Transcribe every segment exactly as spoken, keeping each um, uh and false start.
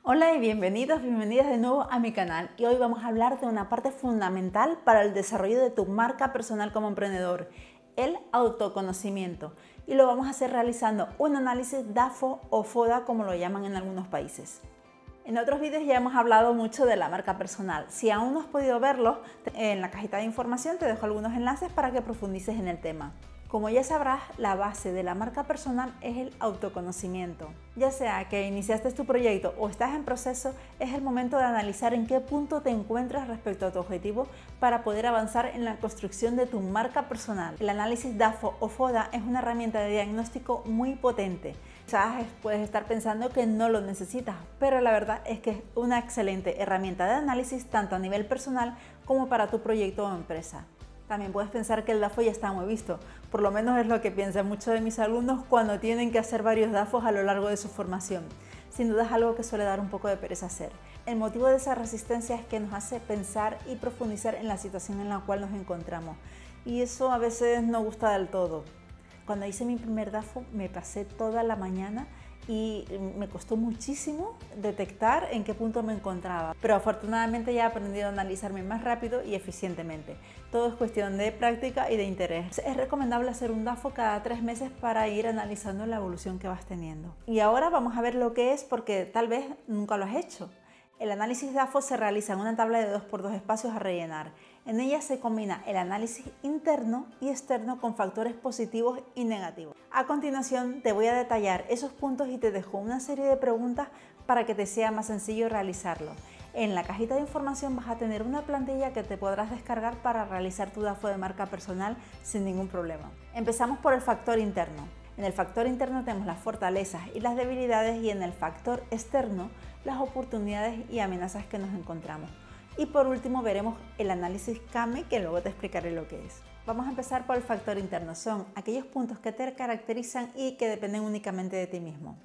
Hola y bienvenidos, bienvenidas de nuevo a mi canal. Y hoy vamos a hablar de una parte fundamental para el desarrollo de tu marca personal como emprendedor, el autoconocimiento. Y lo vamos a hacer realizando un análisis DAFO o FODA, como lo llaman en algunos países. En otros vídeos ya hemos hablado mucho de la marca personal. Si aún no has podido verlo, en la cajita de información te dejo algunos enlaces para que profundices en el tema. Como ya sabrás, la base de la marca personal es el autoconocimiento. Ya sea que iniciaste tu proyecto o estás en proceso, es el momento de analizar en qué punto te encuentras respecto a tu objetivo para poder avanzar en la construcción de tu marca personal. El análisis DAFO o FODA es una herramienta de diagnóstico muy potente. Quizás puedes estar pensando que no lo necesitas, pero la verdad es que es una excelente herramienta de análisis tanto a nivel personal como para tu proyecto o empresa. También puedes pensar que el DAFO ya está muy visto, por lo menos es lo que piensan muchos de mis alumnos cuando tienen que hacer varios DAFOs a lo largo de su formación. Sin duda es algo que suele dar un poco de pereza hacer. El motivo de esa resistencia es que nos hace pensar y profundizar en la situación en la cual nos encontramos, y eso a veces no gusta del todo. Cuando hice mi primer DAFO me pasé toda la mañana y me costó muchísimo detectar en qué punto me encontraba, pero afortunadamente ya he aprendido a analizarme más rápido y eficientemente. Todo es cuestión de práctica y de interés. Es recomendable hacer un DAFO cada tres meses para ir analizando la evolución que vas teniendo. Y ahora vamos a ver lo que es, porque tal vez nunca lo has hecho. El análisis DAFO se realiza en una tabla de dos por dos espacios a rellenar. En ella se combina el análisis interno y externo con factores positivos y negativos. A continuación te voy a detallar esos puntos y te dejo una serie de preguntas para que te sea más sencillo realizarlo. En la cajita de información vas a tener una plantilla que te podrás descargar para realizar tu DAFO de marca personal sin ningún problema. Empezamos por el factor interno. En el factor interno tenemos las fortalezas y las debilidades, y en el factor externo las oportunidades y amenazas que nos encontramos. Y por último veremos el análisis C A M E, que luego te explicaré lo que es. Vamos a empezar por el factor interno. Son aquellos puntos que te caracterizan y que dependen únicamente de ti mismo.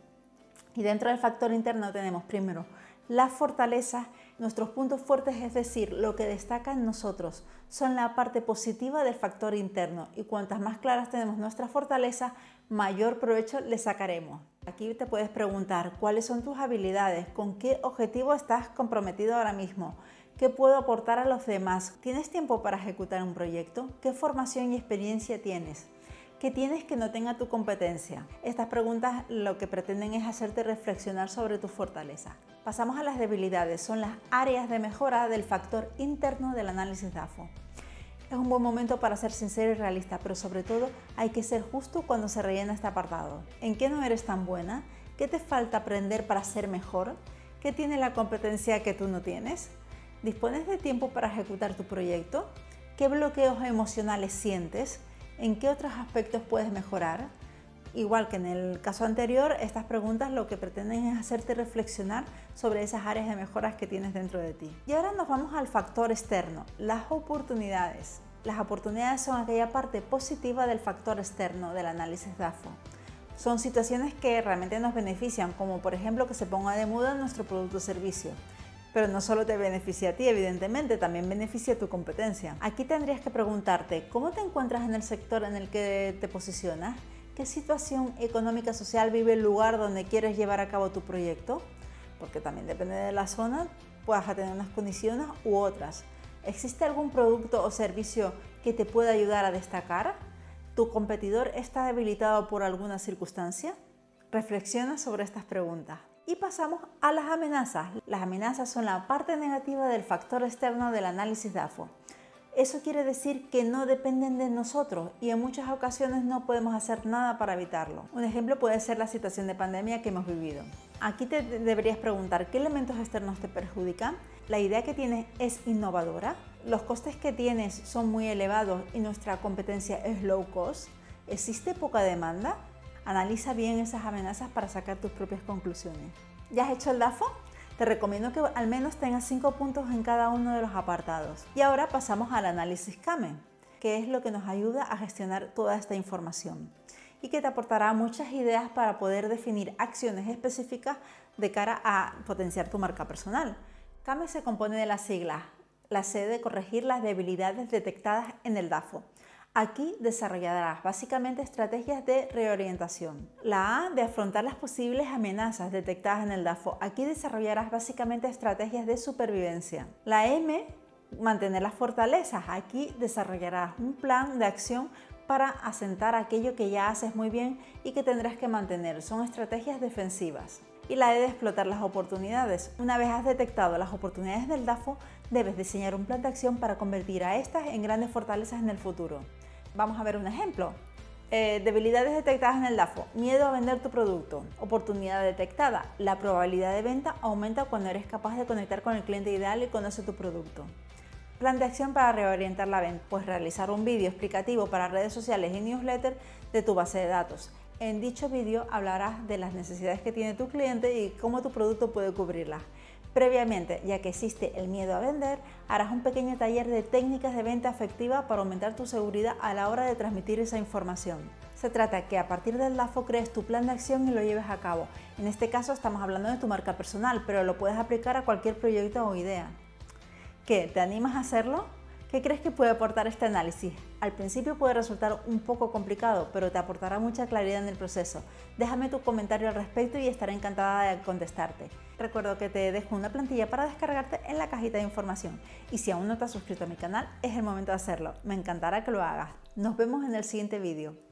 Y dentro del factor interno tenemos primero las fortalezas, nuestros puntos fuertes, es decir, lo que destaca en nosotros, son la parte positiva del factor interno, y cuantas más claras tenemos nuestras fortalezas, mayor provecho le sacaremos. Aquí te puedes preguntar cuáles son tus habilidades, con qué objetivo estás comprometido ahora mismo, qué puedo aportar a los demás, ¿tienes tiempo para ejecutar un proyecto? ¿Qué formación y experiencia tienes? ¿Qué tienes que no tenga tu competencia? Estas preguntas lo que pretenden es hacerte reflexionar sobre tus fortalezas. Pasamos a las debilidades, son las áreas de mejora del factor interno del análisis DAFO. Es un buen momento para ser sincero y realista, pero sobre todo hay que ser justo cuando se rellena este apartado. ¿En qué no eres tan buena? ¿Qué te falta aprender para ser mejor? ¿Qué tiene la competencia que tú no tienes? ¿Dispones de tiempo para ejecutar tu proyecto? ¿Qué bloqueos emocionales sientes? ¿En qué otros aspectos puedes mejorar? Igual que en el caso anterior, estas preguntas lo que pretenden es hacerte reflexionar sobre esas áreas de mejoras que tienes dentro de ti. Y ahora nos vamos al factor externo, las oportunidades. Las oportunidades son aquella parte positiva del factor externo del análisis DAFO. Son situaciones que realmente nos benefician, como por ejemplo que se ponga de moda nuestro producto o servicio. Pero no solo te beneficia a ti, evidentemente, también beneficia a tu competencia. Aquí tendrías que preguntarte, ¿cómo te encuentras en el sector en el que te posicionas? ¿Qué situación económica social vive el lugar donde quieres llevar a cabo tu proyecto? Porque también depende de la zona, puedas tener unas condiciones u otras. ¿Existe algún producto o servicio que te pueda ayudar a destacar? ¿Tu competidor está debilitado por alguna circunstancia? Reflexiona sobre estas preguntas. Y pasamos a las amenazas. Las amenazas son la parte negativa del factor externo del análisis DAFO. Eso quiere decir que no dependen de nosotros y en muchas ocasiones no podemos hacer nada para evitarlo. Un ejemplo puede ser la situación de pandemia que hemos vivido. Aquí te deberías preguntar qué elementos externos te perjudican. ¿La idea que tienes es innovadora? ¿Los costes que tienes son muy elevados y nuestra competencia es low cost? ¿Existe poca demanda? Analiza bien esas amenazas para sacar tus propias conclusiones. ¿Ya has hecho el DAFO? Te recomiendo que al menos tengas cinco puntos en cada uno de los apartados. Y ahora pasamos al análisis C A M E, que es lo que nos ayuda a gestionar toda esta información y que te aportará muchas ideas para poder definir acciones específicas de cara a potenciar tu marca personal. C A M E se compone de las siglas, la C de corregir las debilidades detectadas en el DAFO. Aquí desarrollarás básicamente estrategias de reorientación. La A, de afrontar las posibles amenazas detectadas en el DAFO. Aquí desarrollarás básicamente estrategias de supervivencia. La M, mantener las fortalezas. Aquí desarrollarás un plan de acción para asentar aquello que ya haces muy bien y que tendrás que mantener. Son estrategias defensivas. Y la E, de explotar las oportunidades. Una vez has detectado las oportunidades del DAFO, debes diseñar un plan de acción para convertir a estas en grandes fortalezas en el futuro. Vamos a ver un ejemplo. Eh, debilidades detectadas en el DAFO. Miedo a vender tu producto. Oportunidad detectada. La probabilidad de venta aumenta cuando eres capaz de conectar con el cliente ideal y conoce tu producto. Plan de acción para reorientar la venta. Pues realizar un vídeo explicativo para redes sociales y newsletter de tu base de datos. En dicho vídeo hablarás de las necesidades que tiene tu cliente y cómo tu producto puede cubrirlas. Previamente, ya que existe el miedo a vender, harás un pequeño taller de técnicas de venta efectiva para aumentar tu seguridad a la hora de transmitir esa información. Se trata que a partir del DAFO crees tu plan de acción y lo lleves a cabo. En este caso estamos hablando de tu marca personal, pero lo puedes aplicar a cualquier proyecto o idea. ¿Qué? ¿Te animas a hacerlo? ¿Qué crees que puede aportar este análisis? Al principio puede resultar un poco complicado, pero te aportará mucha claridad en el proceso. Déjame tu comentario al respecto y estaré encantada de contestarte. Recuerdo que te dejo una plantilla para descargarte en la cajita de información. Y si aún no te has suscrito a mi canal, es el momento de hacerlo. Me encantará que lo hagas. Nos vemos en el siguiente vídeo.